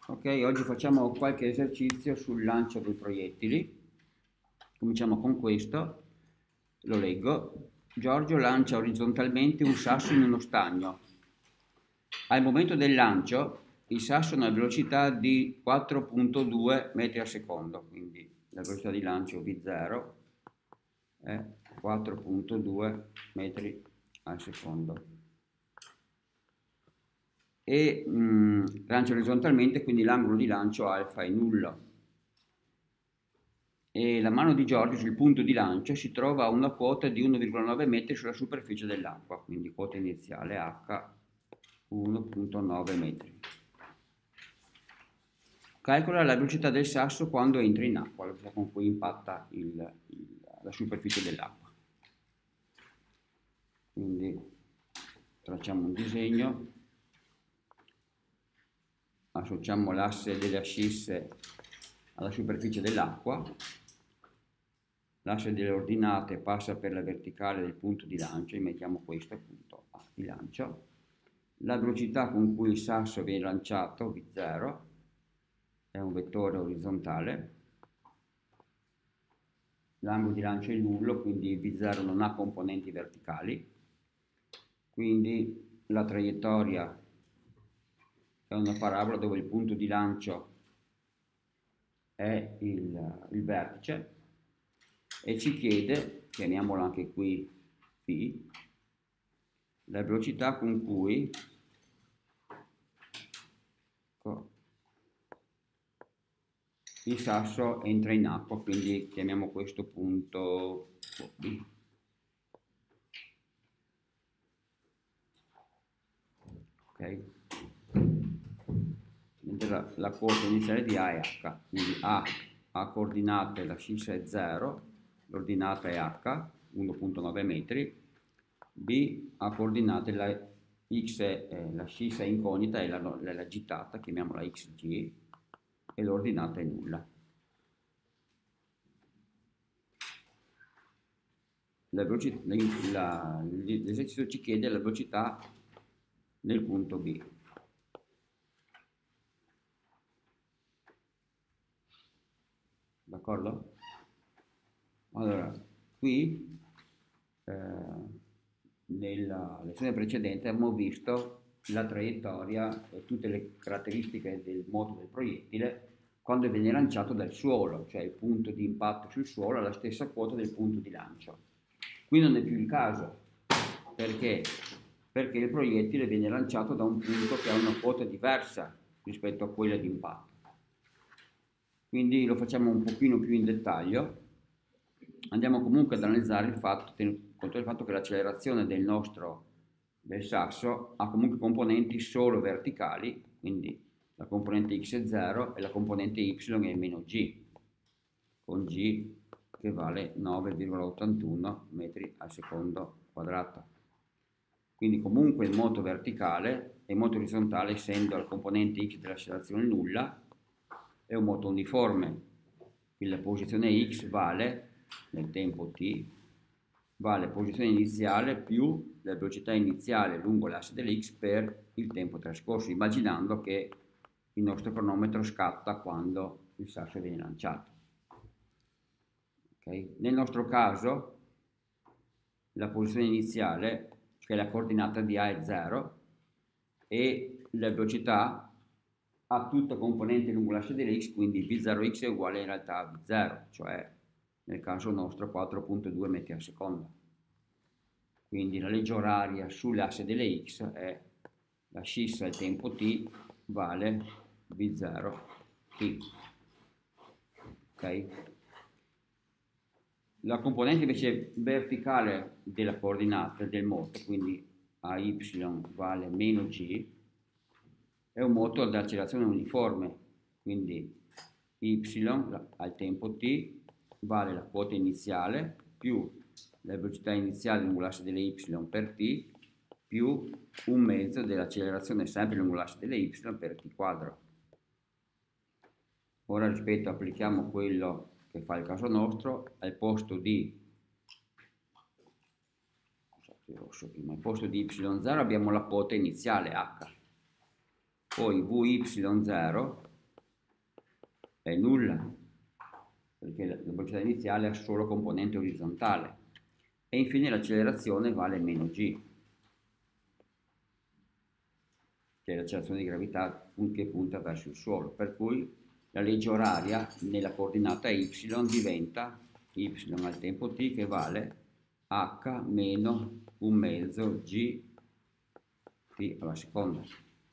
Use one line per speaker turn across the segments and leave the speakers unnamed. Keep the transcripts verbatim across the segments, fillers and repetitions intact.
Ok, oggi facciamo qualche esercizio sul lancio dei proiettili. Cominciamo con questo, lo leggo. Giorgio lancia orizzontalmente un sasso in uno stagno. Al momento del lancio il sasso ha una velocità di quattro virgola due metri al secondo, quindi la velocità di lancio V zero è quattro virgola due metri al secondo. E mh, lancia orizzontalmente, quindi l'angolo di lancio alfa è nullo. E la mano di Giorgio sul punto di lancio si trova a una quota di uno virgola nove metri sulla superficie dell'acqua, quindi quota iniziale H uno virgola nove metri. Calcola la velocità del sasso quando entra in acqua, la velocità con cui impatta il, il, la superficie dell'acqua. Quindi tracciamo un disegno, associamo l'asse delle ascisse alla superficie dell'acqua, l'asse delle ordinate passa per la verticale del punto di lancio, e mettiamo questo punto A di lancio. La velocità con cui il sasso viene lanciato, V zero, è un vettore orizzontale. L'angolo di lancio è nullo, quindi V zero non ha componenti verticali. Quindi la traiettoria è una parabola dove il punto di lancio è il, il vertice e ci chiede, chiamiamolo anche qui P, la velocità con cui il sasso entra in acqua, quindi chiamiamo questo punto B. Ok? Mentre la, la quota iniziale di A è H, quindi A a coordinate l'ascissa è zero, l'ordinata è H, uno virgola nove metri, B a coordinate la X è l'ascissa incognita, è la, la gittata, chiamiamola X G, e l'ordinata è nulla. L'esercizio ci chiede la velocità nel punto B. D'accordo? Allora, qui eh, nella lezione precedente abbiamo visto la traiettoria e tutte le caratteristiche del moto del proiettile quando viene lanciato dal suolo, cioè il punto di impatto sul suolo ha la stessa quota del punto di lancio. Qui non è più il caso, perché? Perché il proiettile viene lanciato da un punto che ha una quota diversa rispetto a quella di impatto. Quindi lo facciamo un pochino più in dettaglio. Andiamo comunque ad analizzare il fatto, conto del fatto che l'accelerazione del nostro del sasso ha comunque componenti solo verticali, quindi la componente x è zero e la componente y è meno g, con g che vale nove virgola ottantuno metri al secondo quadrato. Quindi comunque il moto verticale e il moto orizzontale, essendo la componente x dell'accelerazione nulla, è un moto uniforme. Quindi la posizione x vale nel tempo t, vale posizione iniziale più la velocità iniziale lungo l'asse dell'x per il tempo trascorso, immaginando che il nostro cronometro scatta quando il sasso viene lanciato. Okay? Nel nostro caso la posizione iniziale, che è la coordinata di A è zero, e la velocità ha tutta componente lungo l'asse dell'x, quindi V zero x è uguale in realtà a V zero, cioè nel caso nostro quattro virgola due metri al secondo. Quindi la legge oraria sull'asse delle x è l'ascissa al tempo t vale V zero t. Ok? La componente invece verticale della coordinata del moto, quindi A y vale meno g, è un moto ad accelerazione uniforme, quindi y al tempo t vale la quota iniziale più la velocità iniziale lungo l'asse delle y per t più un mezzo dell'accelerazione sempre lungo l'asse delle y per t quadro. Ora rispetto applichiamo quello che fa il caso nostro, al posto di rosso prima, al posto di y zero abbiamo la quota iniziale h, poi V y zero è nulla, perché la velocità iniziale ha solo componente orizzontale. E infine l'accelerazione vale meno g, che è l'accelerazione di gravità che punta verso il suolo, per cui la legge oraria nella coordinata y diventa y al tempo t che vale h meno un mezzo g t alla seconda.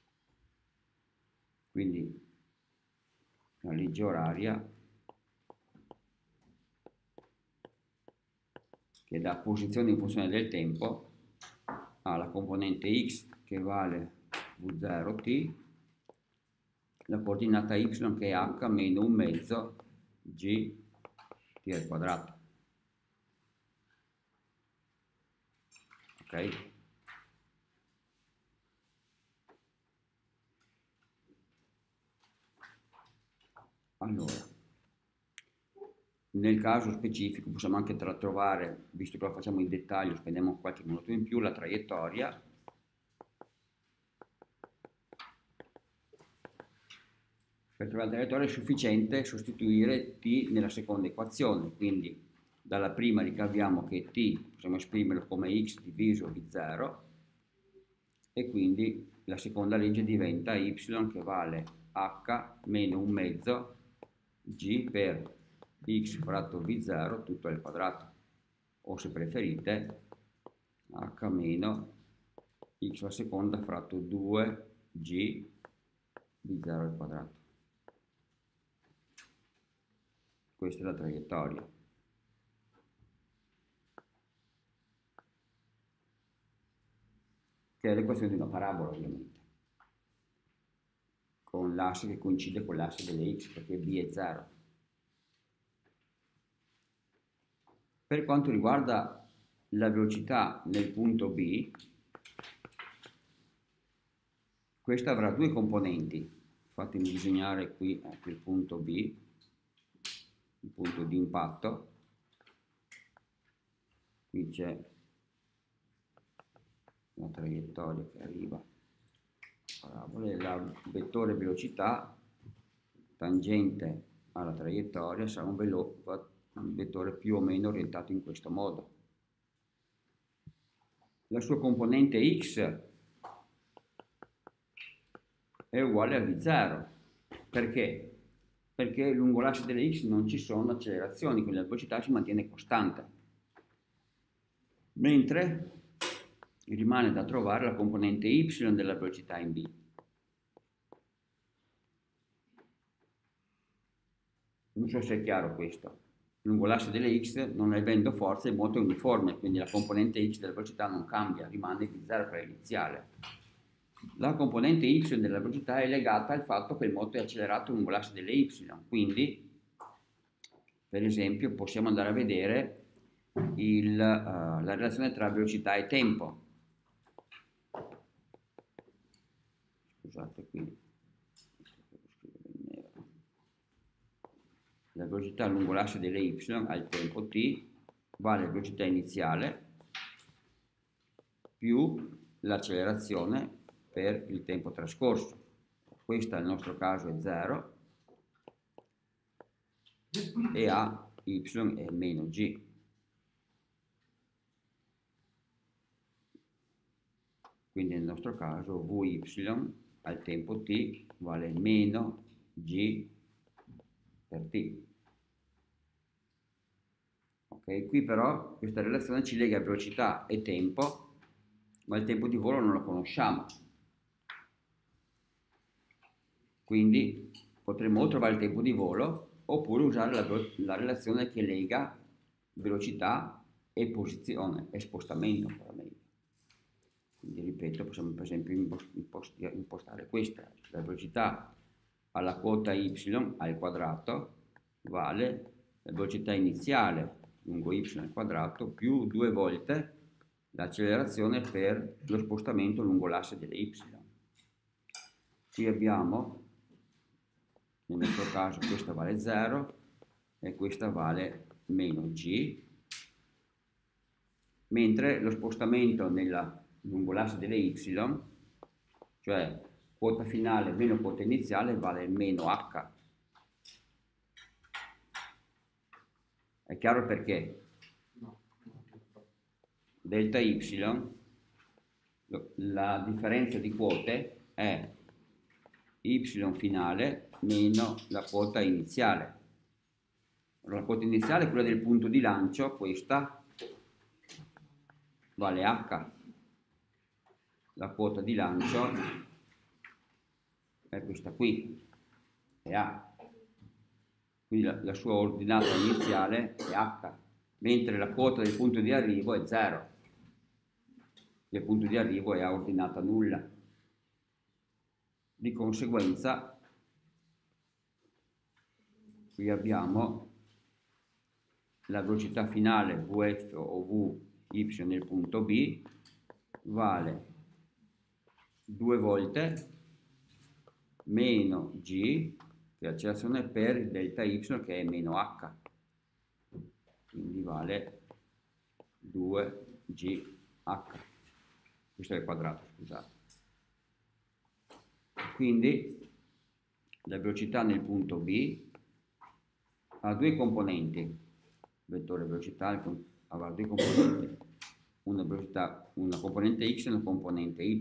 Quindi la legge oraria che dà posizione in funzione del tempo ha la componente x che vale v zero t, la coordinata y che è h meno un mezzo g t al quadrato. Ok? Allora, nel caso specifico possiamo anche trovare, visto che lo facciamo in dettaglio, spendiamo qualche minuto in più, la traiettoria. Per trovare la traiettoria è sufficiente sostituire t nella seconda equazione, quindi dalla prima ricaviamo che t possiamo esprimerlo come x diviso v zero e quindi la seconda legge diventa y che vale h meno un mezzo g per x fratto v zero tutto al quadrato, o se preferite h meno x alla seconda fratto due g v zero al quadrato. Questa è la traiettoria. Che è l'equazione di una parabola, ovviamente, con l'asse che coincide con l'asse delle x, perché b è zero. Per quanto riguarda la velocità nel punto B, questa avrà due componenti. Fatemi disegnare qui ecco, il punto B, il punto di impatto. Qui c'è la traiettoria che arriva, parabola, la vettore velocità tangente alla traiettoria sarà un, velo, un vettore più o meno orientato in questo modo. La sua componente x è uguale a v zero. Perché? Perché lungo l'asse delle x non ci sono accelerazioni, quindi la velocità si mantiene costante. Mentre rimane da trovare la componente y della velocità in b. Non so se è chiaro questo. Lungo l'asse delle x, non avendo forza, è molto uniforme, quindi la componente y della velocità non cambia, rimane v zero per iniziale. La componente y della velocità è legata al fatto che il moto è accelerato lungo l'asse delle y, quindi, per esempio, possiamo andare a vedere il, uh, la relazione tra velocità e tempo. Scusate qui, la velocità lungo l'asse delle y al tempo t vale la velocità iniziale più l'accelerazione per il tempo trascorso. Questa nel nostro caso è zero e a y è meno g. Quindi nel nostro caso vy al tempo t vale meno g per t. Ok, qui però questa relazione ci lega velocità e tempo, ma il tempo di volo non lo conosciamo. Quindi potremmo o trovare il tempo di volo oppure usare la, la relazione che lega velocità e posizione e spostamento ancora meglio. Quindi ripeto, possiamo per esempio impostare questa, la velocità alla quota y al quadrato vale la velocità iniziale lungo y al quadrato più due volte l'accelerazione per lo spostamento lungo l'asse delle y. Qui abbiamo, nel nostro caso questa vale zero e questa vale meno g, mentre lo spostamento nella, lungo l'asse delle y, cioè quota finale meno quota iniziale, vale meno h. È chiaro perché? Delta y, la differenza di quote è y finale meno la quota iniziale. La quota iniziale è quella del punto di lancio, questa vale h. La quota di lancio è questa qui, è a. Quindi la, la sua ordinata iniziale è h, mentre la quota del punto di arrivo è zero. Il punto di arrivo è a ordinata nulla. Di conseguenza, qui abbiamo la velocità finale Vf o Vy nel punto B vale due volte meno g, che è l'accelerazione, per delta y, che è meno h. Quindi vale due g h. Questo è il quadrato, scusate. Quindi la velocità nel punto B ha due componenti. Vettore velocità avrà due componenti, una velocità, una componente x e una componente y.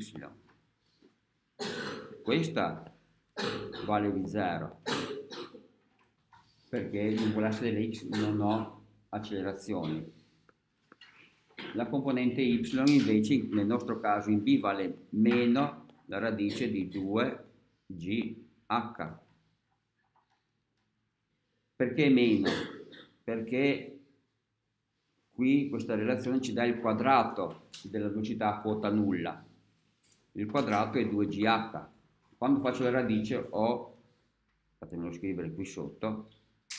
Questa vale v zero perché in quell'asse delle x non ho accelerazioni. La componente y invece nel nostro caso in b vale meno la radice di due g h. Perché meno? Perché qui questa relazione ci dà il quadrato della velocità a quota nulla. Il quadrato è due g h. Quando faccio la radice ho, fatemelo scrivere qui sotto,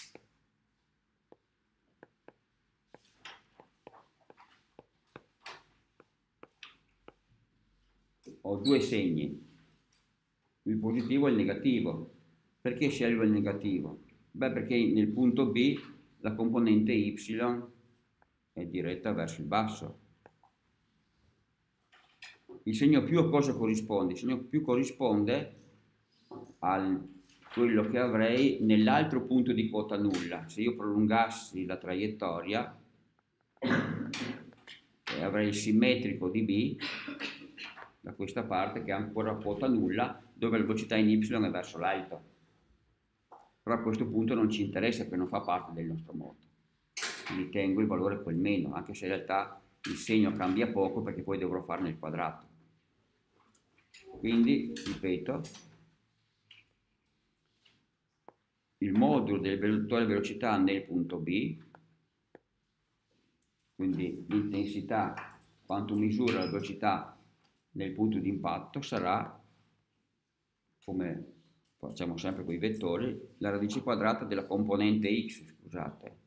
ho due segni, il positivo e il negativo. Perché scelgo il negativo? Beh, perché nel punto B la componente y è diretta verso il basso. Il segno più a cosa corrisponde? Il segno più corrisponde a quello che avrei nell'altro punto di quota nulla. Se io prolungassi la traiettoria, eh, avrei il simmetrico di B da questa parte, che è ancora a quota nulla, dove la velocità in y è verso l'alto. Però a questo punto non ci interessa perché non fa parte del nostro moto. Quindi tengo il valore quel meno, anche se in realtà il segno cambia poco perché poi dovrò farne il quadrato. Quindi, ripeto, il modulo del vettore velocità nel punto B, quindi l'intensità, quanto misura la velocità nel punto di impatto, sarà, come facciamo sempre con i vettori, la radice quadrata della componente x, scusate,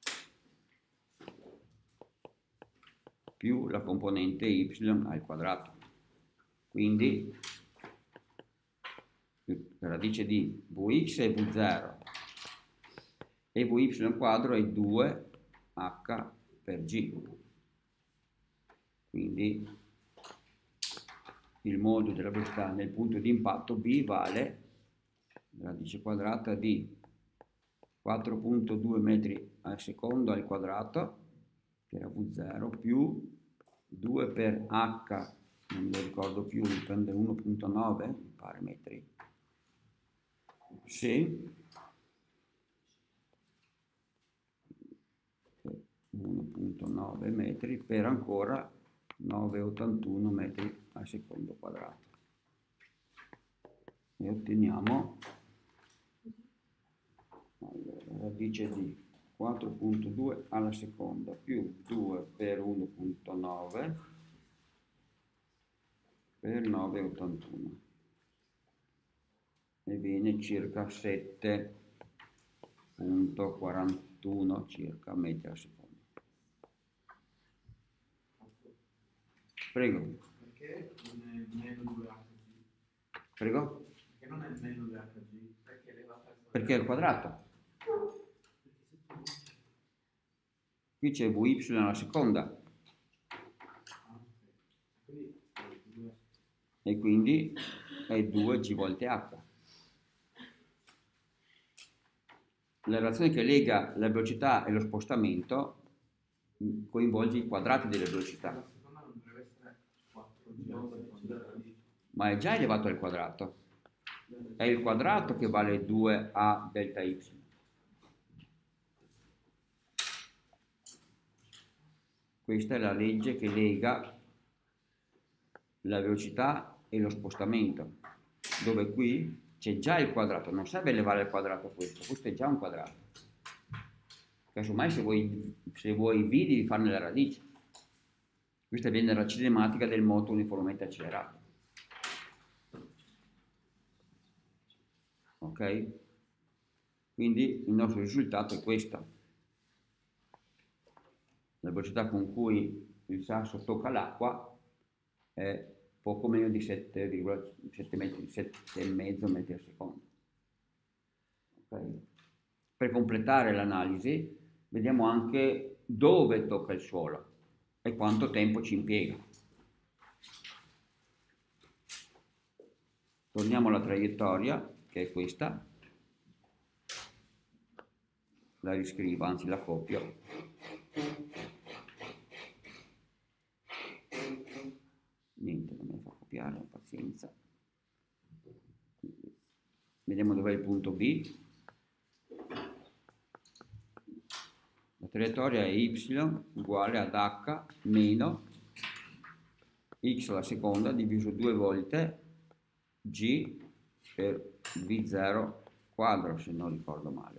più la componente y al quadrato. Quindi la radice di Vx è v zero e Vy quadro è due h per g. Quindi il modulo della velocità nel punto di impatto B vale la radice quadrata di quattro virgola due metri al secondo al quadrato, che era v zero, più due per h, non mi ricordo più, mi prende uno virgola nove, mi pare metri. Sì. uno virgola nove metri per ancora nove virgola ottantuno metri al secondo quadrato. E otteniamo allora, radice di quattro virgola due alla seconda più due per uno virgola nove per nove virgola ottantuno e viene circa sette virgola quarantuno circa metri al secondo. Prego.
Perché non è meno due h g?
Prego?
Perché non è meno due h g? Perché è elevata al quadrato?
Perché è il quadrato. Qui c'è Vy alla seconda.
Ah, quindi è due.
E quindi è due g volte h. la relazione che lega la velocità e lo spostamento mh, coinvolge i quadrati delle velocità,
La seconda non dovrebbe essere quattro G.
ma è già elevato al quadrato. È il quadrato che vale due a delta y. Questa è la legge che lega la velocità e lo spostamento, dove qui c'è già il quadrato, non serve elevare al quadrato questo, questo è già un quadrato. Casomai se vuoi, se vuoi v devi farne la radice. Questa viene la cinematica del moto uniformemente accelerato. Ok? Quindi il nostro risultato è questo. La velocità con cui il sasso tocca l'acqua è poco meno di sette virgola sette metri, sette virgola cinque metri al secondo. Okay. Per completare l'analisi vediamo anche dove tocca il suolo e quanto tempo ci impiega. Torniamo alla traiettoria, che è questa. La riscrivo, anzi la copio. Niente, non me la fa copiare, pazienza. Vediamo dov'è il punto B. La traiettoria è y uguale ad h meno x alla seconda diviso due volte g per v zero quadro, se non ricordo male.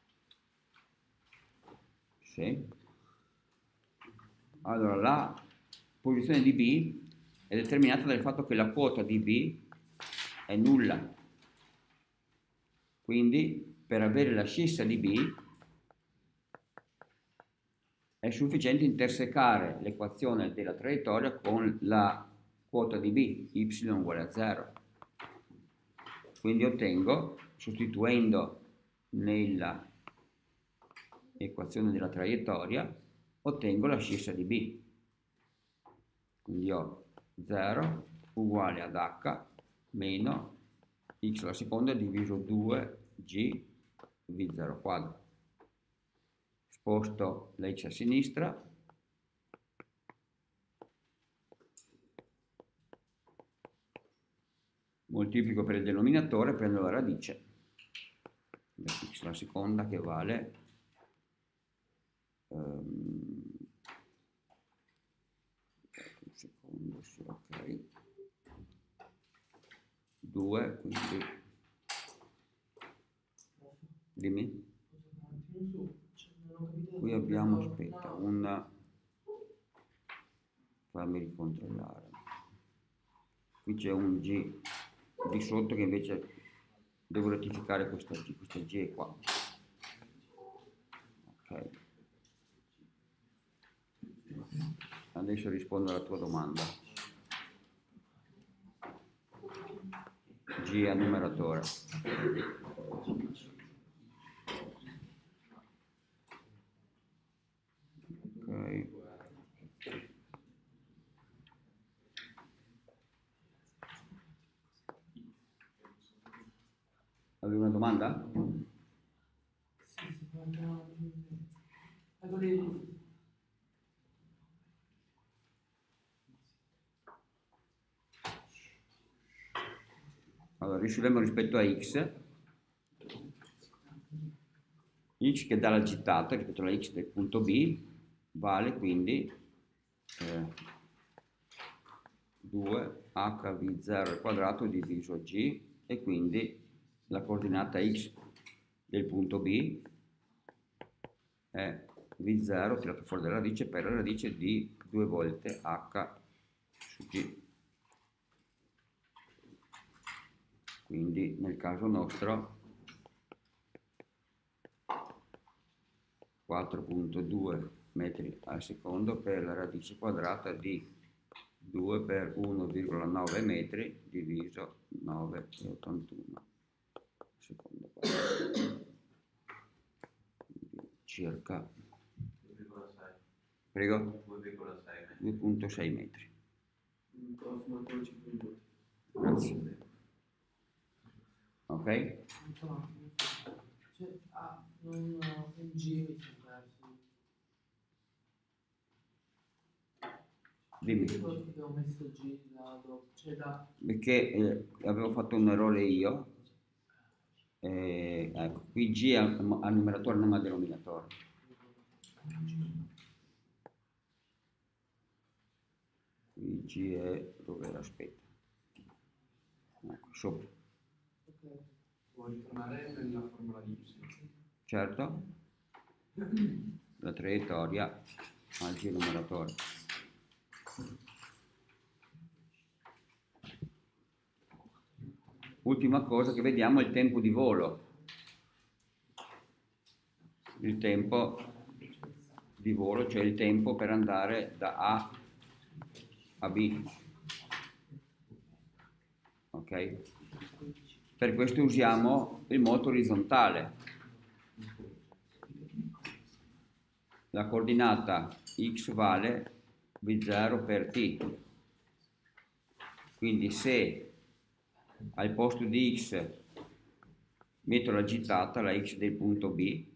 Sì. Allora, la posizione di B è determinata dal fatto che la quota di B è nulla. Quindi, per avere l'ascissa di B, è sufficiente intersecare l'equazione della traiettoria con la quota di B, y uguale a zero. Quindi ottengo, sostituendo nella equazione della traiettoria, ottengo l'ascissa di B. Quindi ho zero uguale ad h meno x alla seconda diviso due g v zero quadro. Sposto la x a sinistra, moltiplico per il denominatore e prendo la radice da x alla seconda che vale um, un secondo, sì, ok, due, quindi dimmi. Qui abbiamo, aspetta, un, fammi ricontrollare, qui c'è un G di sotto che invece devo rettificare questa G, questa G è qua. Ok. Adesso rispondo alla tua domanda. G a numeratore. Ok. Avevi una domanda?
Sì, si parla di...
Allora, risolviamo rispetto a x, x che dà la gittata rispetto alla x del punto B vale quindi eh, due h v zero al quadrato diviso g, e quindi la coordinata x del punto B è v zero tirato fuori dalla radice per la radice di due volte h su g. Quindi nel caso nostro quattro virgola due metri al secondo per la radice quadrata di due per uno virgola nove metri diviso nove virgola ottantuno secondo quadrato. Quindi circa
due virgola sei.
Prego?
due virgola sei metri.
due virgola sei metri. Grazie. Ok?
Cioè, ah, non
Dimmi.
Perché abbiamo messo G da dopo? Cioè da...
Perché eh, avevo fatto un errore io. Eh, ecco, qui G è al al numeratore, non al denominatore. Qui G è dove era? Aspetta. Ecco, sopra.
Ok.
Può ritornare nella formula di Y.
Certo. La traiettoria al G numeratore. Ultima cosa che vediamo è il tempo di volo. Il tempo di volo, cioè il tempo per andare da A a B. Ok? Per questo usiamo il moto orizzontale. La coordinata x vale v zero per t. Quindi se al posto di x metto la gittata, la x del punto B,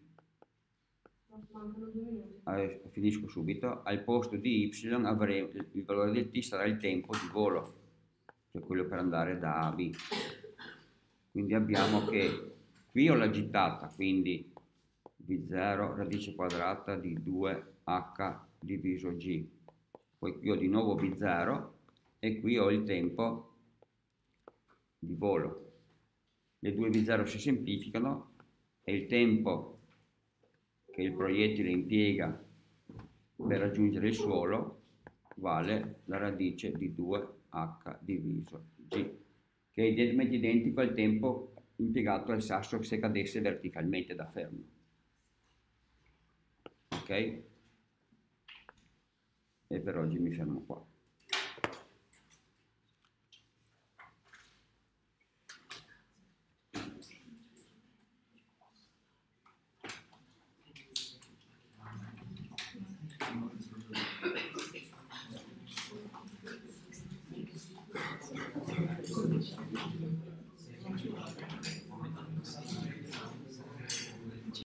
eh, finisco subito, al posto di y avremo il valore del t sarà il tempo di volo, cioè quello per andare da A a B. Quindi abbiamo che qui ho la gittata, quindi v zero radice quadrata di due h diviso g. Poi qui ho di nuovo v zero e qui ho il tempo di volo. Le due v zero si semplificano e il tempo che il proiettile impiega per raggiungere il suolo vale la radice di due h diviso g, che è idealmente identico al tempo impiegato al sasso se cadesse verticalmente da fermo. Ok? E per oggi mi fermo qua.
Codice.